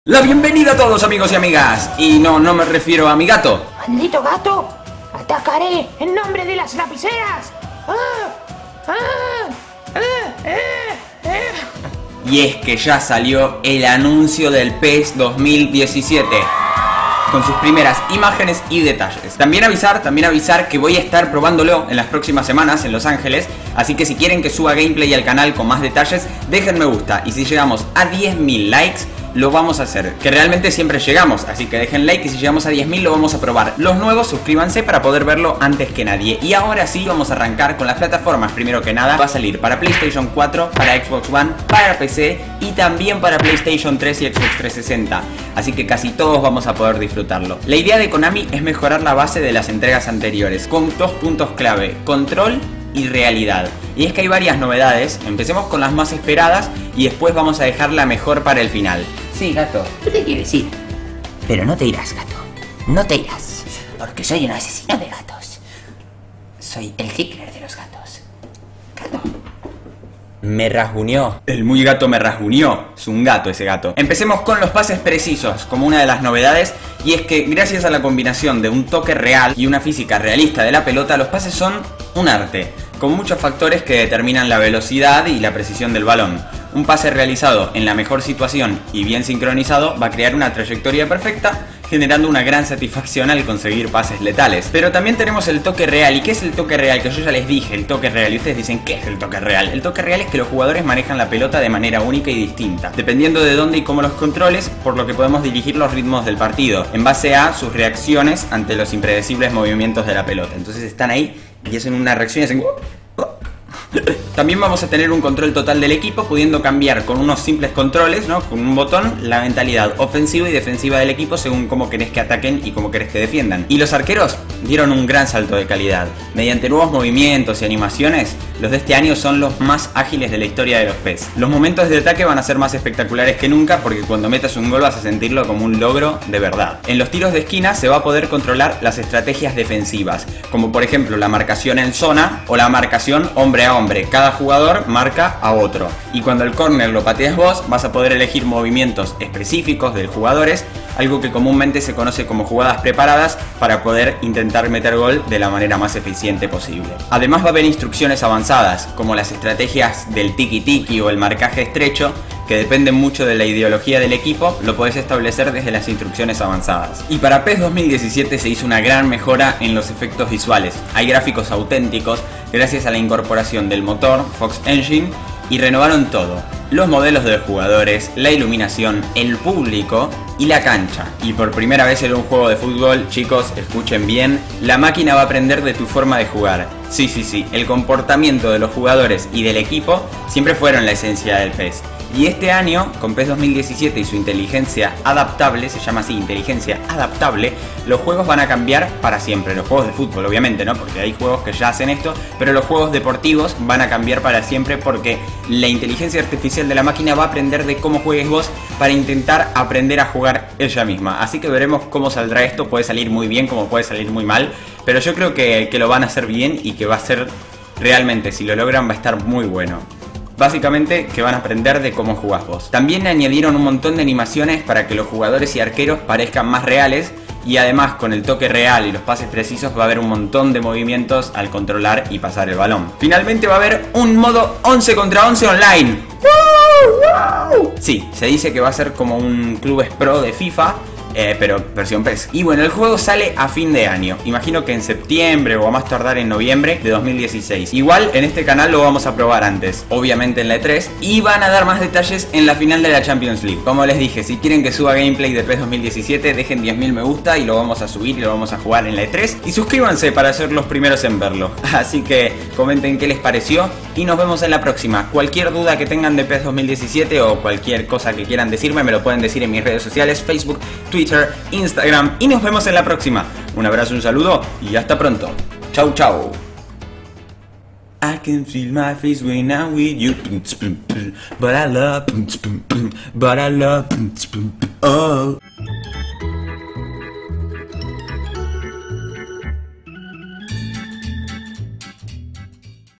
La bienvenida a todos, amigos y amigas. Y no me refiero a mi gato. ¡Maldito gato! ¡Atacaré en nombre de las lapiceras! Y es que ya salió el anuncio del PES 2017 con sus primeras imágenes y detalles. También avisar que voy a estar probándolo en las próximas semanas en Los Ángeles. Así que si quieren que suba gameplay al canal con más detalles, dejen me gusta. Y si llegamos a 10.000 likes, lo vamos a hacer, que realmente siempre llegamos, así que dejen like y si llegamos a 10.000 lo vamos a probar. Los nuevos, suscríbanse para poder verlo antes que nadie. Y ahora sí, vamos a arrancar con las plataformas. Primero que nada, va a salir para PlayStation 4, para Xbox One, para PC y también para PlayStation 3 y Xbox 360. Así que casi todos vamos a poder disfrutarlo. La idea de Konami es mejorar la base de las entregas anteriores, con dos puntos clave: control y realidad. Y es que hay varias novedades. Empecemos con las más esperadas y después vamos a dejar la mejor para el final. Sí, gato, ¿qué te quieres ir? Pero no te irás, gato. No te irás. Porque soy un asesino de gatos. Soy el Hitler de los gatos. Gato. Me rasguñó. El muy gato me rasguñó. Es un gato ese gato. Empecemos con los pases precisos, como una de las novedades. Y es que gracias a la combinación de un toque real y una física realista de la pelota, los pases son un arte, con muchos factores que determinan la velocidad y la precisión del balón. Un pase realizado en la mejor situación y bien sincronizado va a crear una trayectoria perfecta, generando una gran satisfacción al conseguir pases letales. Pero también tenemos el toque real. ¿Y qué es el toque real? Que yo ya les dije, el toque real. Y ustedes dicen, ¿qué es el toque real? El toque real es que los jugadores manejan la pelota de manera única y distinta, dependiendo de dónde y cómo los controles, por lo que podemos dirigir los ritmos del partido, en base a sus reacciones ante los impredecibles movimientos de la pelota. Entonces están ahí y hacen una reacción y hacen... También vamos a tener un control total del equipo, pudiendo cambiar con unos simples controles, ¿no? Con un botón, la mentalidad ofensiva y defensiva del equipo según cómo querés que ataquen y cómo querés que defiendan. Y los arqueros dieron un gran salto de calidad. Mediante nuevos movimientos y animaciones, los de este año son los más ágiles de la historia de los PES. Los momentos de ataque van a ser más espectaculares que nunca, porque cuando metas un gol vas a sentirlo como un logro de verdad. En los tiros de esquina se va a poder controlar las estrategias defensivas, como por ejemplo la marcación en zona o la marcación hombre a hombre. Cada jugador marca a otro. Y cuando el córner lo pateas vos, vas a poder elegir movimientos específicos de jugadores, algo que comúnmente se conoce como jugadas preparadas, para poder intentar meter gol de la manera más eficiente posible. Además va a haber instrucciones avanzadas, como las estrategias del tiki-tiki o el marcaje estrecho, que dependen mucho de la ideología del equipo. Lo podés establecer desde las instrucciones avanzadas. Y para PES 2017 se hizo una gran mejora en los efectos visuales. Hay gráficos auténticos gracias a la incorporación del motor Fox Engine, y renovaron todo: los modelos de los jugadores, la iluminación, el público y la cancha. Y por primera vez en un juego de fútbol, chicos, escuchen bien, la máquina va a aprender de tu forma de jugar. Sí, el comportamiento de los jugadores y del equipo siempre fueron la esencia del PES. Y este año, con PES 2017 y su inteligencia adaptable, se llama así, inteligencia adaptable, los juegos van a cambiar para siempre. Los juegos de fútbol, obviamente, ¿no? Porque hay juegos que ya hacen esto, pero los juegos deportivos van a cambiar para siempre, porque la inteligencia artificial de la máquina va a aprender de cómo juegues vos para intentar aprender a jugar ella misma. Así que veremos cómo saldrá esto. Puede salir muy bien como puede salir muy mal, pero yo creo que lo van a hacer bien y que va a ser realmente, si lo logran, va a estar muy bueno. Básicamente que van a aprender de cómo jugás vos. También añadieron un montón de animaciones para que los jugadores y arqueros parezcan más reales. Y además, con el toque real y los pases precisos, va a haber un montón de movimientos al controlar y pasar el balón. Finalmente va a haber un modo 11 contra 11 online. Sí, se dice que va a ser como un clubes pro de FIFA, pero versión PES. Y bueno, el juego sale a fin de año. Imagino que en septiembre o a más tardar en noviembre de 2016. Igual en este canal lo vamos a probar antes, obviamente en la E3. Y van a dar más detalles en la final de la Champions League. Como les dije, si quieren que suba gameplay de PES 2017, dejen 10.000 me gusta y lo vamos a subir y lo vamos a jugar en la E3. Y suscríbanse para ser los primeros en verlo. Así que comenten qué les pareció y nos vemos en la próxima. Cualquier duda que tengan de PES 2017 o cualquier cosa que quieran decirme, me lo pueden decir en mis redes sociales: Facebook, Twitter, Instagram, y nos vemos en la próxima. Un abrazo, un saludo y hasta pronto. Chau, chau. I can feel my face when I'm with you, but I love, oh.